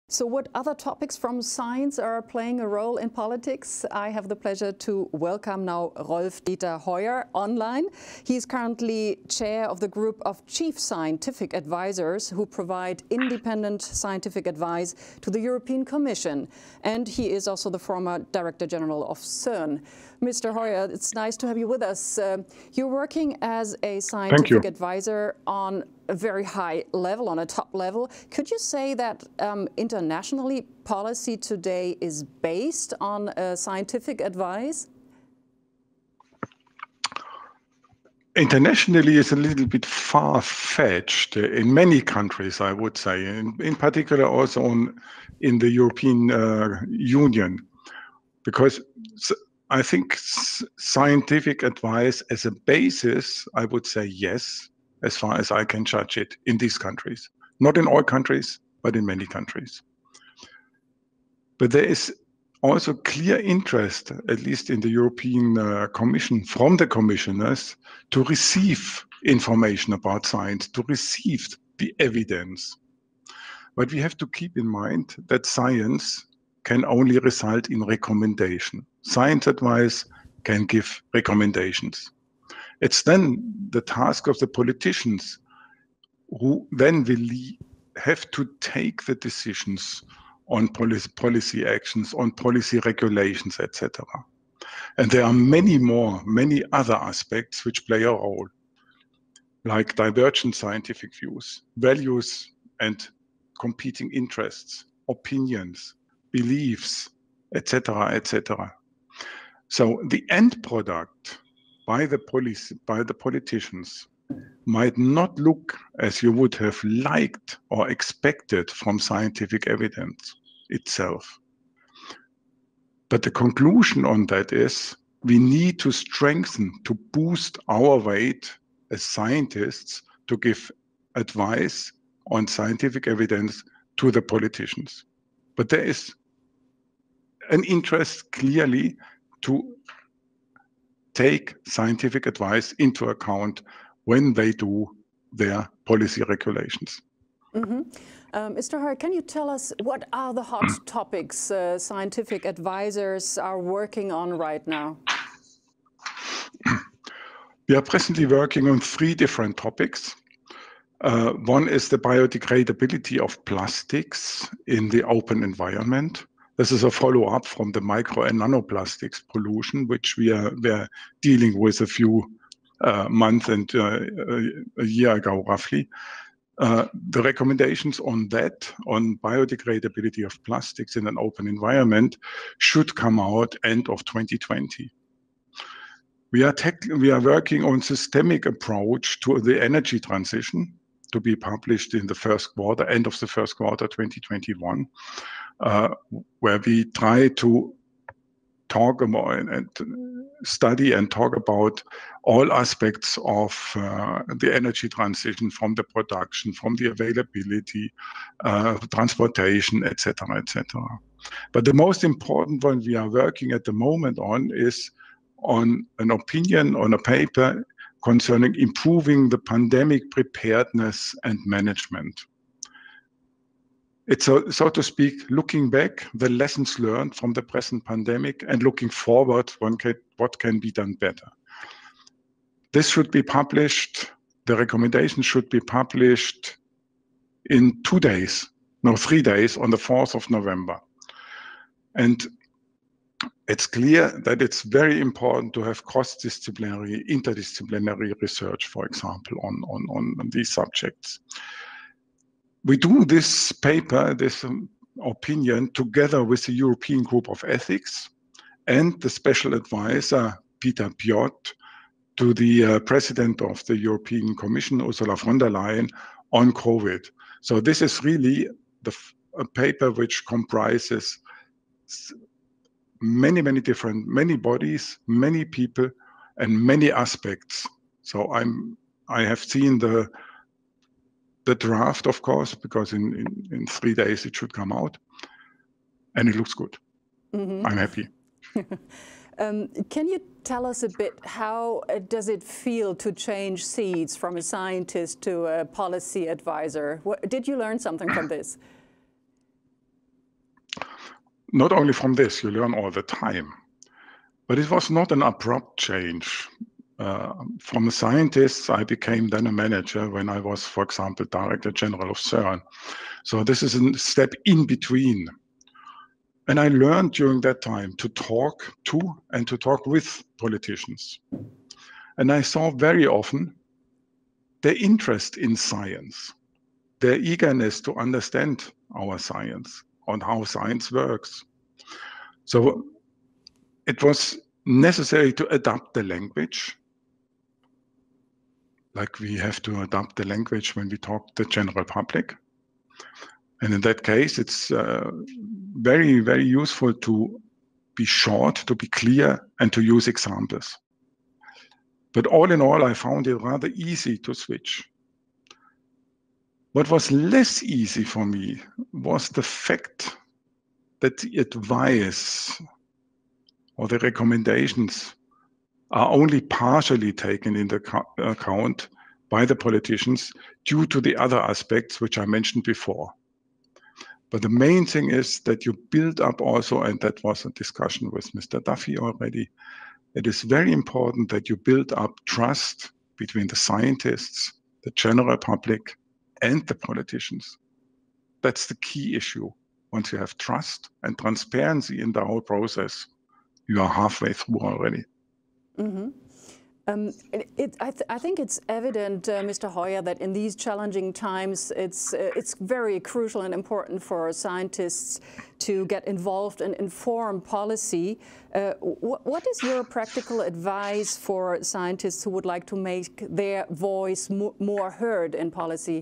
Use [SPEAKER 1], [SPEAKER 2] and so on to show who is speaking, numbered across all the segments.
[SPEAKER 1] So what other topics from science are playing a role in politics? I have the pleasure to welcome now Rolf-Dieter Heuer online. He is currently chair of the group of chief scientific advisors who provide independent scientific advice to the European Commission. And he is also the former Director General of CERN. Mr. Heuer, it's nice to have you with us. You're working as a scientific advisor on a very high level, on a top level. Could you say that internationally policy today is based on scientific advice?
[SPEAKER 2] Internationally is a little bit far-fetched in many countries, I would say, in particular also in the European Union, because I think scientific advice as a basis, I would say yes, as far as I can judge it in these countries. Not in all countries, but in many countries. But there is also clear interest, at least in the European Commission, from the commissioners to receive information about science, to receive the evidence. But we have to keep in mind that science can only result in recommendation. Science advice can give recommendations. It's then the task of the politicians who then will have to take the decisions on policy actions, on policy regulations, etc. And there are many other aspects which play a role, like divergent scientific views, values and competing interests, opinions, beliefs, etc., etc. So the end product by the politicians might not look as you would have liked or expected from scientific evidence itself. But the conclusion on that is we need to strengthen, to boost our weight as scientists to give advice on scientific evidence to the politicians. But there is an interest clearly to take scientific advice into account when they do their policy regulations.
[SPEAKER 1] Mm-hmm. Mr. Heuer, can you tell us what are the hot topics scientific advisors are working on right now?
[SPEAKER 2] We are presently working on 3 different topics. One is the biodegradability of plastics in the open environment. This is a follow-up from the micro and nanoplastics pollution, which we are dealing with a few months and a year ago, roughly. The recommendations on that, on biodegradability of plastics in an open environment, should come out end of 2020. We are working on systemic approach to the energy transition to be published in the first quarter, end of the first quarter 2021, where we try to talk about and study and talk about all aspects of the energy transition, from the production, from the availability, transportation, etc., etc. But the most important one we are working at the moment on is on an opinion, on a paper concerning improving the pandemic preparedness and management. It's, so to speak, looking back, the lessons learned from the present pandemic, and looking forward, what can be done better. This should be published, the recommendation should be published in 3 days, on the 4th of November. And it's clear that it's very important to have cross-disciplinary, interdisciplinary research, for example, on these subjects. We do this paper, this opinion, together with the European Group of Ethics and the special advisor, Peter Piot, to the President of the European Commission, Ursula von der Leyen, on COVID. So this is really a paper which comprises many bodies, many people, and many aspects. So I have seen the draft, of course, because in 3 days it should come out, and it looks good. Mm-hmm. I'm happy.
[SPEAKER 1] Can you tell us a bit, how does it feel to change seats from a scientist to a policy advisor? Did you learn something from this?
[SPEAKER 2] not only from this, you learn all the time. But it was not an abrupt change. From a scientist, I became then a manager when I was, for example, Director General of CERN. So this is a step in between. And I learned during that time to talk to and to talk with politicians. And I saw very often their interest in science, their eagerness to understand our science and how science works. So it was necessary to adapt the language, like we have to adapt the language when we talk to the general public. And in that case, it's very, very useful to be short, to be clear, and to use examples. But all in all, I found it rather easy to switch. What was less easy for me was the fact that the advice or the recommendations are only partially taken into account by the politicians due to the other aspects which I mentioned before. But the main thing is that you build up also, and that was a discussion with Mr. Duffy already, it is very important that you build up trust between the scientists, the general public, and the politicians. That's the key issue. Once you have trust and transparency in the whole process, you are halfway through already.
[SPEAKER 1] Mm-hmm. I think it's evident, Mr. Heuer, that in these challenging times, it's very crucial and important for scientists to get involved and inform policy. What is your practical advice for scientists who would like to make their voice more heard in policy?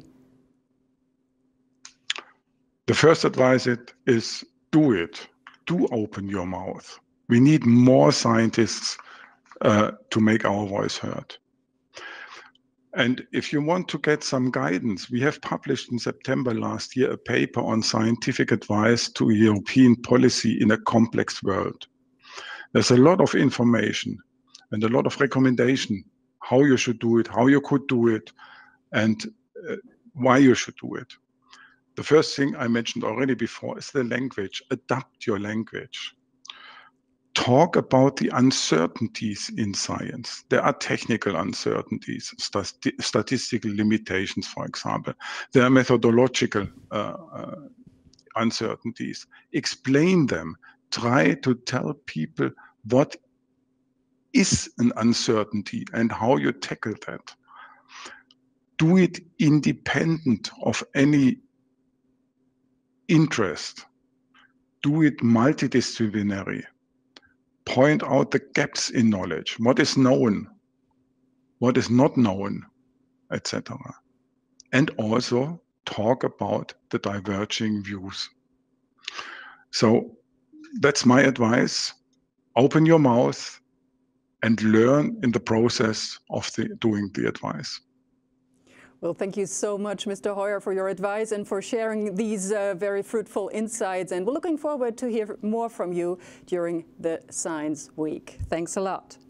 [SPEAKER 2] The first advice is do it. Do open your mouth. We need more scientists to make our voice heard. And if you want to get some guidance, we have published in September last year a paper on scientific advice to European policy in a complex world. There's a lot of information and a lot of recommendation how you should do it, how you could do it, and why you should do it. The first thing I mentioned already before is the language. Adapt your language. Talk about the uncertainties in science. There are technical uncertainties, statistical limitations, for example. There are methodological uncertainties. Explain them. Try to tell people what is an uncertainty and how you tackle that. Do it independent of any interest. Do it multidisciplinary. Point out the gaps in knowledge, what is known, what is not known, etc. And also talk about the diverging views. So that's my advice. Open your mouth and learn in the process of doing the advice.
[SPEAKER 1] Well, thank you so much, Mr. Heuer, for your advice and for sharing these very fruitful insights. And we're looking forward to hear more from you during the Science Week. Thanks a lot.